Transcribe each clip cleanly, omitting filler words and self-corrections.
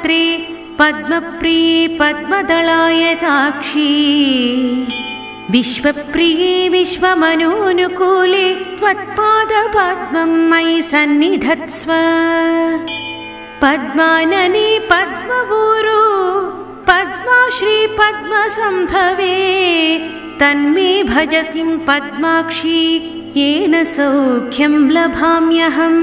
पद्मपत्रे पद्मप्रिये पद्मदलायताक्षी विश्वप्रिये विश्वमनोनुकूले त्वत्पादपद्मं मयि सन्निधत्स्व पद्मानने पद्मपूरो पद्माश्री पद्मसम्भवे तन्मे भजसिं पद्माक्षी येन सौख्यं लभाम्यहम्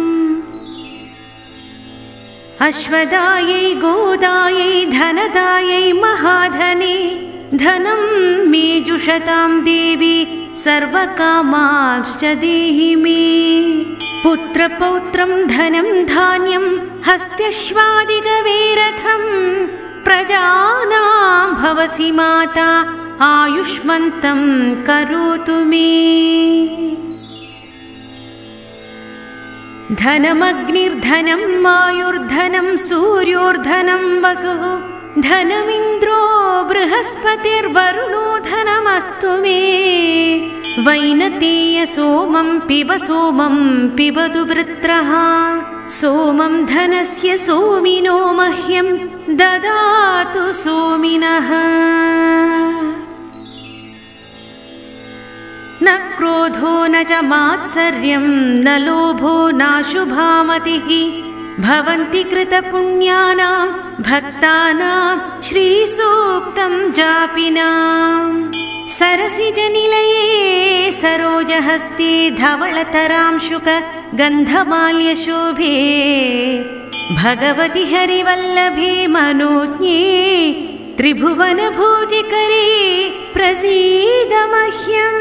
अश्वदायै गोदायै धनदायै महाधने धनं मे जुषतां देवी सर्वकामांश्च देहि मे पुत्रपौत्रं धनं धान्यं हस्त्यश्वादिगवेरथं प्रजानां भवसि माता आयुष्मन्तं करोतु मे धनमग्निर्धनं वायुर्धनं सूर्योर्धनं वसुः धनमिन्द्रो बृहस्पतिर्वरुणो धनमस्तु मे वैनतेय सोमं पिबतु वृत्रः सोमं धनस्य सोमिनो मह्यं ददातु सोमिनः न क्रोधो न च मात्सर्यं न लोभो नाशुभा मतिः भवन्ति कृतपुण्यानां भक्तानां श्रीसूक्तं जापिनां सरसिजनिलये सरोजहस्ते धवलतरांशुक गन्धमाल्यशोभे भगवति हरिवल्लभे मनोज्ञे त्रिभुवनभूतिकरे प्रसीद मह्यम्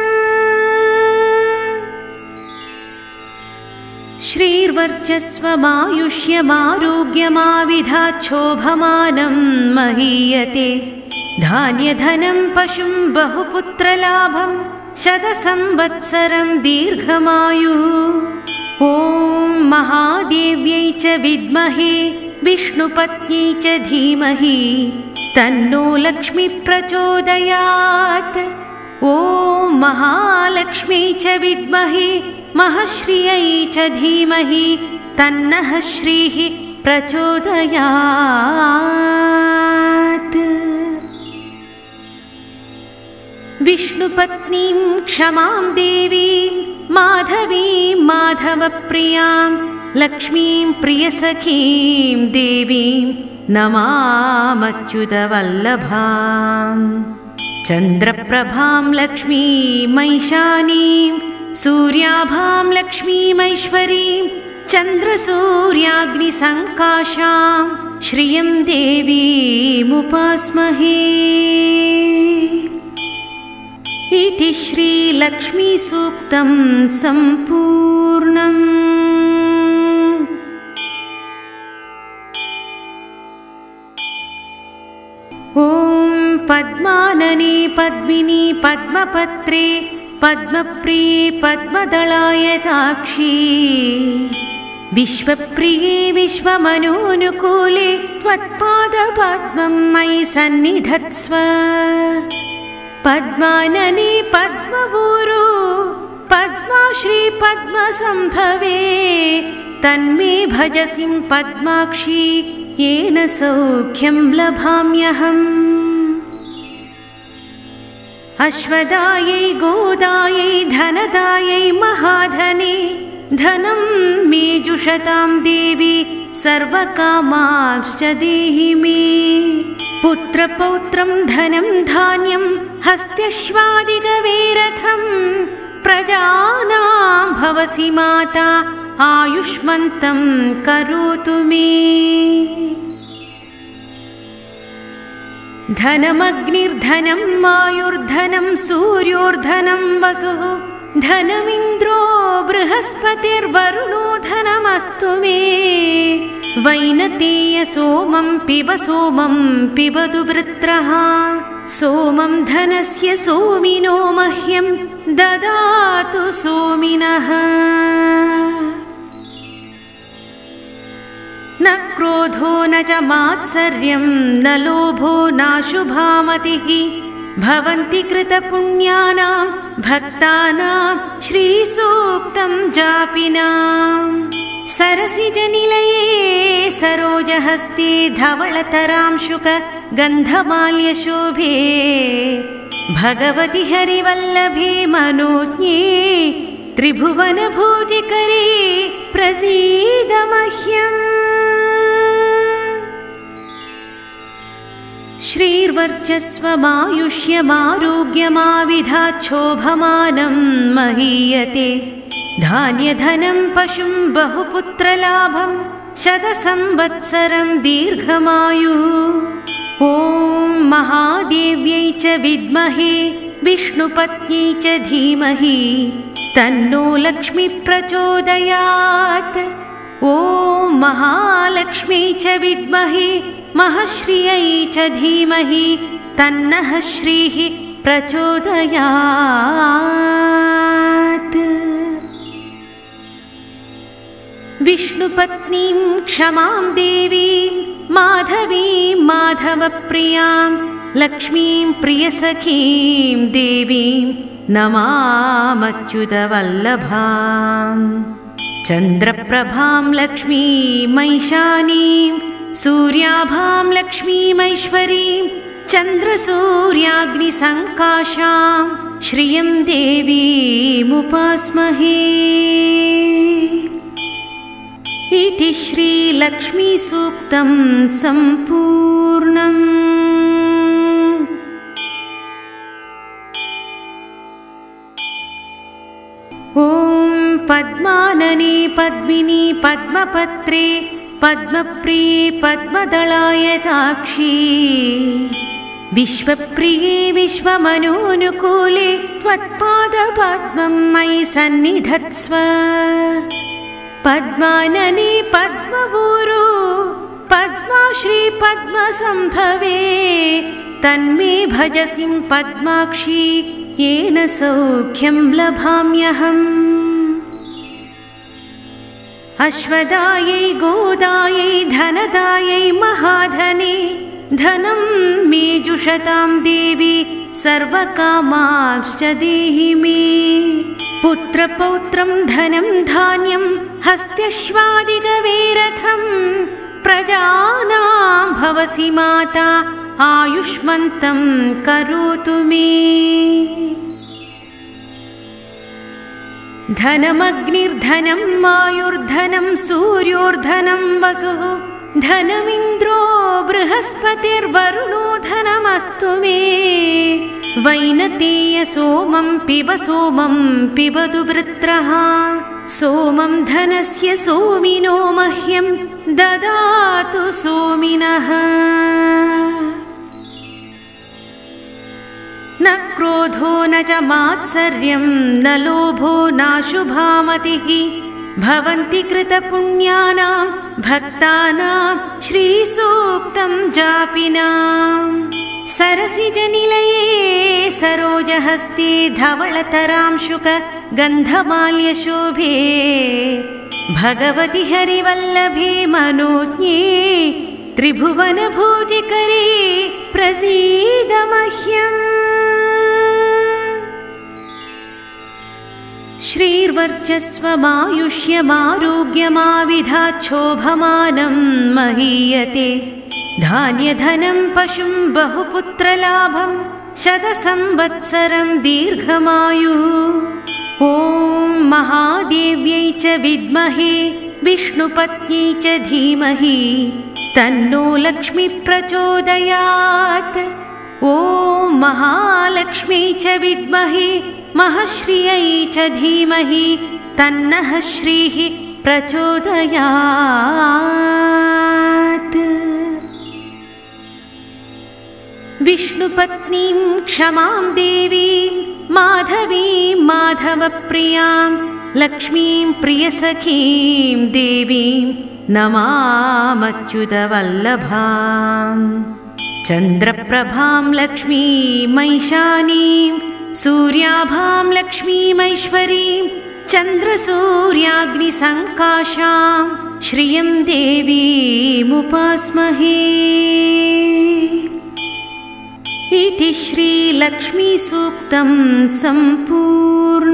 श्रीर्वर्चस्वमायुष्यमारोग्यमाविधाच्छोभमानं महीयते धान्यधनं पशुं बहुपुत्रलाभं शतसंवत्सरं दीर्घमायुः ॐ महादेव्यै च विद्महे विष्णुपत्न्यै च धीमहि तन्नो लक्ष्मी प्रचोदयात् ॐ महालक्ष्मी च विद्महे महश्रियै च धीमहि तन्नः श्रीः प्रचोदयात् विष्णुपत्नीं क्षमां देवीं माधवीं माधवप्रियां लक्ष्मीं प्रियसखीं देवीं नमामच्युतवल्लभां चन्द्रप्रभां लक्ष्मीमैशानीं सूर्याभां लक्ष्मीमैश्वरीं चन्द्रसूर्याग्निसङ्काशां श्रियं देवीमुपास्महे इति श्रीलक्ष्मीसूक्तं सम्पूर्णम्। ॐ पद्मानने पद्मिनी पद्मपत्रे पद्मप्रिये पद्मदलायताक्षी विश्वप्रिये विश्वमनोनुकूले त्वत्पादपद्मं मयि सन्निधत्स्व पद्मानने पद्मपूरो पद्माश्री पद्मसम्भवे तन्मे भजसिं पद्माक्षी येन सौख्यं लभाम्यहम् अश्वदायै गोदायै धनदायै महाधने धनं मे जुषतां देवी सर्वकामांश्च देहि मे पुत्रपौत्रं धनं धान्यं हस्त्यश्वादिगवेरथं प्रजानां भवसि माता आयुष्मन्तं करोतु मे धनमग्निर्धनं वायुर्धनं सूर्योर्धनं वसुः धनमिन्द्रो बृहस्पतिर्वरुणो धनमस्तु मे वैनतेय सोमं पिबतु वृत्रः सोमं धनस्य सोमिनो मह्यं ददातु सोमिनः न क्रोधो न च मात्सर्यं न लोभो नाशुभा मतिः भवन्ति कृतपुण्यानां भक्तानां श्रीसूक्तं जापिनां सरसिजनिलये सरोजहस्ते धवलतरांशुक गन्धमाल्यशोभे भगवति हरिवल्लभे मनोज्ञे त्रिभुवनभूतिकरे प्रसीद मह्यम्। श्रीर्वर्चस्वमायुष्यमारोग्यमाविधाच्छोभमानं महीयते धान्यधनं पशुं बहुपुत्रलाभं शतसंवत्सरं दीर्घमायुः। ॐ महादेव्यै च विद्महे विष्णुपत्न्यै च धीमहि तन्नो लक्ष्मी प्रचोदयात्। ॐ महालक्ष्मी च विद्महे महश्रियै च धीमहि तन्नः श्रीः प्रचोदयात्। विष्णुपत्नीं क्षमां देवीं माधवीं माधवप्रियां लक्ष्मीं प्रियसखीं देवीं नमामच्युतवल्लभाम्। चन्द्रप्रभां लक्ष्मीमैशानीं सूर्याभां लक्ष्मीमैश्वरीं चन्द्रसूर्याग्निसङ्काशां श्रियं देवीमुपास्महे। इति श्रीलक्ष्मीसूक्तं सम्पूर्णम्। ॐ पद्मानने पद्मिनी पद्मपत्रे पद्मप्रिये पद्मदलायताक्षी विश्वप्रिये विश्वमनोनुकूले त्वत्पादपद्मं मयि सन्निधत्स्व। पद्मानने पद्मपूरो पद्माश्री पद्मसम्भवे तन्मे भजसिं पद्माक्षी येन सौख्यं लभाम्यहम्। अश्वदायै गोदायै धनदायै महाधने धनं मे जुषतां देवी सर्वकामांश्च देहि मे। पुत्रपौत्रं धनं धान्यं हस्त्यश्वादिगवेरथं प्रजानां भवसि माता आयुष्मन्तं करोतु मे। धनमग्निर्धनं वायुर्धनं सूर्योर्धनं वसुः धनमिन्द्रो बृहस्पतिर्वरुणो धनमस्तु मे। वैनतेय सोमं पिबतु वृत्रः सोमं धनस्य सोमिनो मह्यं ददातु सोमिनः। न क्रोधो न च मात्सर्यं न लोभो नाशुभामतिः भवन्ति कृतपुण्यानां भक्तानां श्रीसूक्तं जापिनाम्। सरसिजनिलये सरोजहस्ते धवलतरांशुक गन्धमाल्यशोभे भगवति हरिवल्लभे मनोज्ञे त्रिभुवनभूतिकरे प्रसीद मह्यम्। श्रीर्वर्चस्वमायुष्यमारोग्यमाविधाच्छोभमानं महीयते धान्यधनं पशुं बहुपुत्रलाभं शतसंवत्सरं दीर्घमायुः। ॐ महादेव्यै च विद्महे विष्णुपत्न्यै च धीमहि तन्नो लक्ष्मी प्रचोदयात्। ॐ महालक्ष्मी च विद्महे महश्रियै च धीमहि तन्नः श्रीः प्रचोदयात्। विष्णुपत्नीं क्षमां देवीं माधवीं माधवप्रियां लक्ष्मीं प्रियसखीं देवीं नमामच्युतवल्लभाम्। चन्द्रप्रभां लक्ष्मीमैशानीं सूर्याभां लक्ष्मीमैश्वरीं चन्द्रसूर्याग्निसङ्काशां श्रियं देवीमुपास्महे। इति श्रीलक्ष्मीसूक्तं सम्पूर्णम्।